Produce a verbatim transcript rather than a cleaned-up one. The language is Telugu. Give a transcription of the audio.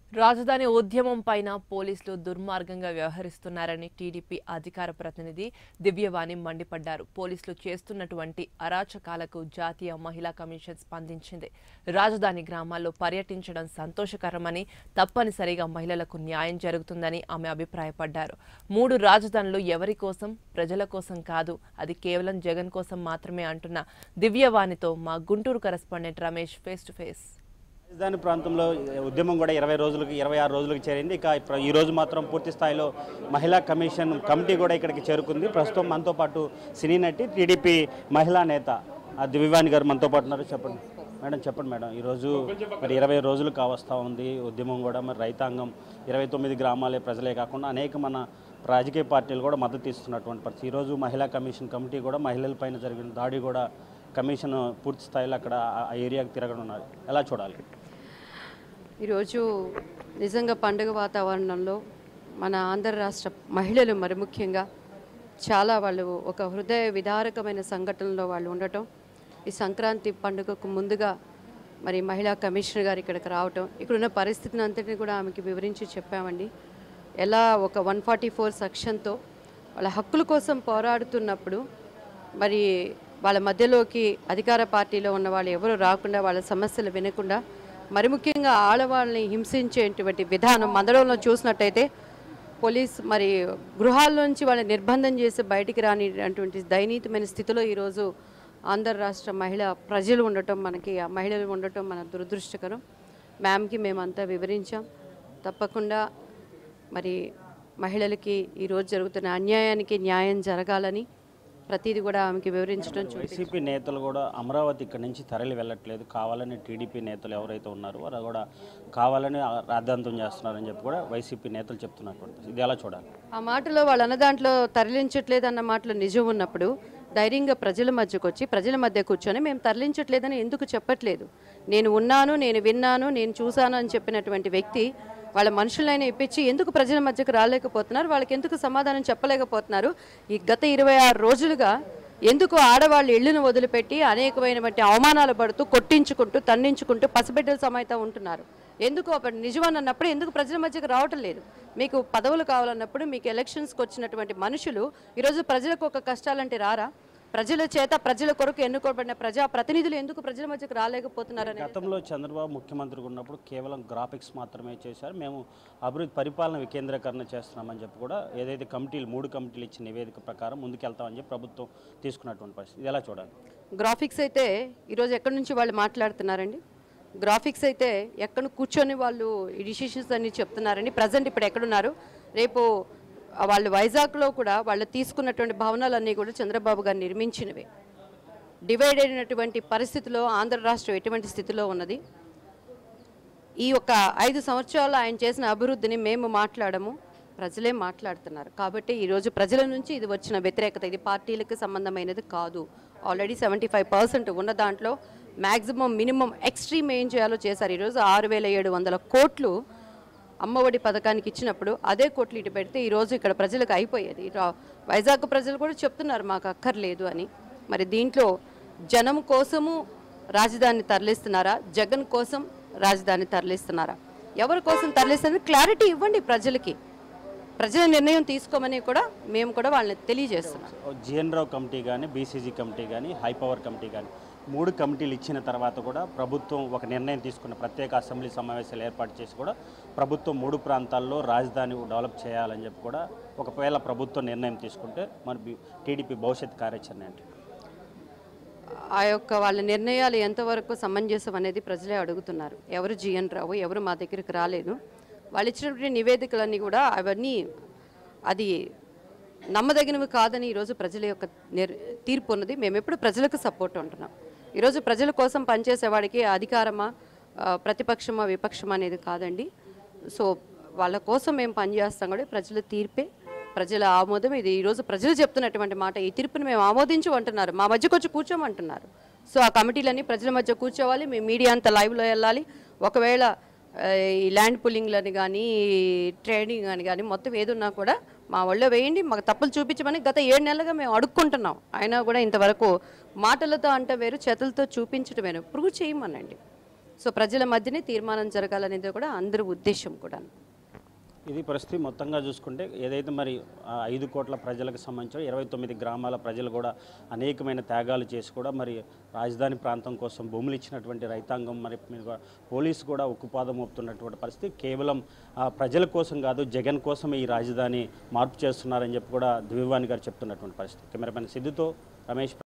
రాజధాని ఉద్యమం పైన పోలీసులు దుర్మార్గంగా వ్యవహరిస్తున్నారని టీడీపీ అధికార ప్రతినిధి దివ్యవాణి మండిపడ్డారు. పోలీసులు చేస్తున్నటువంటి అరాచకాలకు జాతీయ మహిళా కమిషన్ స్పందించింది. రాజధాని గ్రామాల్లో పర్యటించడం సంతోషకరమని, తప్పనిసరిగా మహిళలకు న్యాయం జరుగుతుందని ఆమె అభిప్రాయపడ్డారు. మూడు రాజధానులు ఎవరి కోసం, ప్రజల కోసం కాదు, అది కేవలం జగన్ కోసం మాత్రమే అంటున్న దివ్యవాణితో మా Guntur correspondent Ramesh face to face. రాజధాని ప్రాంతంలో ఉద్యమం కూడా ఇరవై రోజులకి ఇరవై ఆరు రోజులకు చేరింది. ఇక ఈ రోజు మాత్రం పూర్తి స్థాయిలో మహిళా కమిషన్ కమిటీ కూడా ఇక్కడికి చేరుకుంది. ప్రస్తుతం మనతో పాటు సినీ నటి టీడీపీ మహిళా నేత దివ్యవాణి గారు మనతో పాటు ఉన్నారు. చెప్పండి మేడం, చెప్పండి మేడం. ఈరోజు మరి ఇరవై రోజులు కావస్తూ ఉంది ఉద్యమం కూడా. మరి రైతాంగం ఇరవై తొమ్మిది గ్రామాలే ప్రజలే కాకుండా అనేక మన రాజకీయ పార్టీలు కూడా మద్దతు ఇస్తున్నటువంటి పరిస్థితి. ఈరోజు మహిళా కమిషన్ కమిటీ కూడా మహిళలపైన జరిగిన దాడి కూడా కమిషన్ పూర్తి స్థాయిలో అక్కడ ఆ ఏరియాకి తిరగడం ఉన్నది. ఎలా చూడాలి? ఈరోజు నిజంగా పండుగ వాతావరణంలో మన ఆంధ్ర రాష్ట్ర మహిళలు మరి ముఖ్యంగా చాలా వాళ్ళు ఒక హృదయ విదారకమైన సంఘటనలో వాళ్ళు ఉండటం, ఈ సంక్రాంతి పండుగకు ముందుగా మరి మహిళా కమిషనర్ గారు ఇక్కడికి రావటం, ఇక్కడున్న పరిస్థితిని అంతటిని కూడా ఆమెకి వివరించి చెప్పామండి. ఎలా ఒక వన్ ఫార్టీ ఫోర్ సెక్షన్తో వాళ్ళ హక్కుల కోసం పోరాడుతున్నప్పుడు మరి వాళ్ళ మధ్యలోకి అధికార పార్టీలో ఉన్న వాళ్ళు ఎవరు రాకుండా, వాళ్ళ సమస్యలు వినకుండా, మరి ముఖ్యంగా ఆడవాళ్ళని హింసించేటువంటి విధానం మందడంలో చూసినట్టయితే పోలీస్ మరి గృహాల్లోంచి వాళ్ళని నిర్బంధం చేసి బయటికి రానిటువంటి దయనీయమైన స్థితిలో ఈరోజు ఆంధ్ర రాష్ట్ర మహిళ ప్రజలు ఉండటం, మనకి ఆ మహిళలు ఉండటం మన దురదృష్టకరం. మ్యామ్కి మేమంతా వివరించాం. తప్పకుండా మరి మహిళలకి ఈరోజు జరుగుతున్న అన్యాయానికి న్యాయం జరగాలని ప్రతిదీ కూడా ఆమెకి వివరించడం. వైసీపీ నేతలు కూడా అమరావతి ఇక్కడ నుంచి తరలి వెళ్ళట్లేదు, కావాలని టీడీపీ నేతలు ఎవరైతే ఉన్నారో వారు కూడా కావాలని రాద్ధాంతం చేస్తున్నారని చెప్పి కూడా వైసీపీ నేతలు చెప్తున్నటువంటి ఇది ఎలా చూడాలి? ఆ మాటలో వాళ్ళు అన్న దాంట్లో తరలించట్లేదు అన్న మాటలో నిజం ఉన్నప్పుడు ధైర్యంగా ప్రజల మధ్యకు వచ్చి ప్రజల మధ్య కూర్చొని మేము తరలించట్లేదని ఎందుకు చెప్పట్లేదు? నేను ఉన్నాను, నేను విన్నాను, నేను చూశాను అని చెప్పినటువంటి వ్యక్తి వాళ్ళ మనుషులైనా ఇప్పించి ఎందుకు ప్రజల మధ్యకు రాలేకపోతున్నారు? వాళ్ళకి ఎందుకు సమాధానం చెప్పలేకపోతున్నారు? ఈ గత ఇరవై ఆరు రోజులుగా ఎందుకు ఆడవాళ్ళు ఇళ్లను వదిలిపెట్టి అనేకమైనటువంటి అవమానాలు పడుతూ, కొట్టించుకుంటూ, తన్నించుకుంటూ పసిబిడ్డల సమేత ఉంటున్నారు? ఎందుకు అప్పుడు నిజమని అన్నప్పుడు ఎందుకు ప్రజల మధ్యకు రావటం లేదు? మీకు పదవులు కావాలన్నప్పుడు మీకు ఎలక్షన్స్కి వచ్చినటువంటి మనుషులు ఈరోజు ప్రజలకు ఒక కష్టాలంటే రారా? ప్రజల చేత ప్రజల కొరకు ఎన్నుకోబడిన ప్రజా ప్రతినిధులు ఎందుకు ప్రజల మధ్యకు రాలేకపోతున్నారని. గతంలో చంద్రబాబు ముఖ్యమంత్రిగా ఉన్నప్పుడు కేవలం గ్రాఫిక్స్ మాత్రమే చేశారు, మేము అభివృద్ధి పరిపాలన వికేంద్రీకరణ చేస్తున్నామని చెప్పి కూడా ఏదైతే కమిటీలు మూడు కమిటీలు ఇచ్చిన నివేదిక ప్రకారం ముందుకెళ్తామని చెప్పి ప్రభుత్వం తీసుకున్నటువంటి పరిస్థితి ఇది ఎలా చూడాలి? గ్రాఫిక్స్ అయితే ఈరోజు ఎక్కడి నుంచి వాళ్ళు మాట్లాడుతున్నారండి? గ్రాఫిక్స్ అయితే ఎక్కడ కూర్చొని వాళ్ళు ఈ డిసిషన్స్ అన్ని చెప్తున్నారండి. ప్రజెంట్ ఇప్పుడు ఎక్కడున్నారు? రేపు వాళ్ళు వైజాగ్లో కూడా వాళ్ళు తీసుకున్నటువంటి భవనాలన్నీ కూడా చంద్రబాబు గారు నిర్మించినవే. డివైడ్ అయినటువంటి పరిస్థితిలో ఆంధ్ర రాష్ట్రం ఎటువంటి స్థితిలో ఉన్నది? ఈ యొక్క ఐదు సంవత్సరాలు ఆయన చేసిన అభివృద్ధిని మేము మాట్లాడము, ప్రజలే మాట్లాడుతున్నారు. కాబట్టి ఈరోజు ప్రజల నుంచి ఇది వచ్చిన వ్యతిరేకత, ఇది పార్టీలకు సంబంధమైనది కాదు. ఆల్రెడీ సెవెంటీ ఫైవ్ పర్సెంట్ ఉన్న దాంట్లో మ్యాక్సిమం మినిమం ఎక్స్ట్రీమ్ ఏం చేయాలో చేశారు. ఈరోజు ఆరు వేల ఏడు వందల కోట్లు అమ్మఒడి పథకానికి ఇచ్చినప్పుడు అదే కోట్లు ఇటు పెడితే ఈరోజు ఇక్కడ ప్రజలకు అయిపోయేది. వైజాగ్ ప్రజలు కూడా చెప్తున్నారు మాకు అక్కర్లేదు అని. మరి దీంట్లో జనం కోసము రాజధాని తరలిస్తున్నారా, జగన్ కోసం రాజధాని తరలిస్తున్నారా? ఎవరి కోసం తరలిస్తున్నారు క్లారిటీ ఇవ్వండి ప్రజలకి. ప్రజల నిర్ణయం తీసుకోమని కూడా మేము కూడా వాళ్ళని తెలియజేస్తున్నాం. జిఎన్ రావు కమిటీ కానీ, బీసీజీ కమిటీ కానీ, హై పవర్ కమిటీ కానీ మూడు కమిటీలు ఇచ్చిన తర్వాత కూడా ప్రభుత్వం ఒక నిర్ణయం తీసుకున్న ప్రత్యేక అసెంబ్లీ సమావేశాలు ఏర్పాటు చేసి కూడా ప్రభుత్వం మూడు ప్రాంతాల్లో రాజధాని డెవలప్ చేయాలని చెప్పి కూడా ఒకవేళ ప్రభుత్వం నిర్ణయం తీసుకుంటే మరి టీడీపీ భవిష్యత్ కార్యాచరణ ఏంటి? ఆ యొక్క వాళ్ళ నిర్ణయాలు ఎంతవరకు సమంజసం అనేది ప్రజలే అడుగుతున్నారు. ఎవరు జిఎన్ రావు, ఎవరు మా దగ్గరికి రాలేదు. వాళ్ళు ఇచ్చినటువంటి నివేదికలన్నీ కూడా అవన్నీ అది నమ్మదగినవి కాదని ఈరోజు ప్రజల యొక్క నిర్ తీర్పు ఉన్నది. మేము ఎప్పుడు ప్రజలకు సపోర్ట్ ఉంటున్నాం. ఈరోజు ప్రజల కోసం పనిచేసేవాడికి అధికారమా, ప్రతిపక్షమా, విపక్షమా అనేది కాదండి. సో వాళ్ళ కోసం మేము పనిచేస్తాం కూడా ప్రజల తీర్పే, ప్రజల ఆమోదం ఇది. ఈరోజు ప్రజలు చెప్తున్నటువంటి మాట, ఈ తీర్పుని మేము ఆమోదించు అంటున్నారు, మా మధ్యకు వచ్చి కూర్చోమంటున్నారు. సో ఆ కమిటీలన్నీ ప్రజల మధ్య కూర్చోవాలి, మేము మీడియా అంతా లైవ్లో వెళ్ళాలి. ఒకవేళ ఈ ల్యాండ్ పుల్లింగ్లని కానీ, ట్రేడింగ్ అని కానీ మొత్తం ఏదున్నా కూడా మా ఒళ్ళో వేయండి, మాకు తప్పులు చూపించమని గత ఏడు నెలలుగా మేము అడుక్కుంటున్నాం. అయినా కూడా ఇంతవరకు మాటలతో అంటే వేరు, చేతులతో చూపించడం వేరు. ప్రూవ్ చేయమనండి. సో ప్రజల మధ్యనే తీర్మానం జరగాలనేది కూడా అందరి ఉద్దేశం కూడా. ఇది పరిస్థితి మొత్తంగా చూసుకుంటే ఏదైతే మరి ఆ ఐదు కోట్ల ప్రజలకు సంబంధించిన ఇరవై తొమ్మిది గ్రామాల ప్రజలు కూడా అనేకమైన త్యాగాలు చేసి కూడా మరి రాజధాని ప్రాంతం కోసం భూములు ఇచ్చినటువంటి రైతాంగం మరి మీద కూడా పోలీసు కూడా ఉక్కుపాదం మోపుతున్నటువంటి పరిస్థితి. కేవలం ఆ ప్రజల కోసం కాదు, జగన్ కోసమే ఈ రాజధాని మార్పు చేస్తున్నారని చెప్పి కూడా దివ్యవాణి గారు చెప్తున్నటువంటి పరిస్థితి. కెమెరామెన్ సిద్ధుతో రమేష్.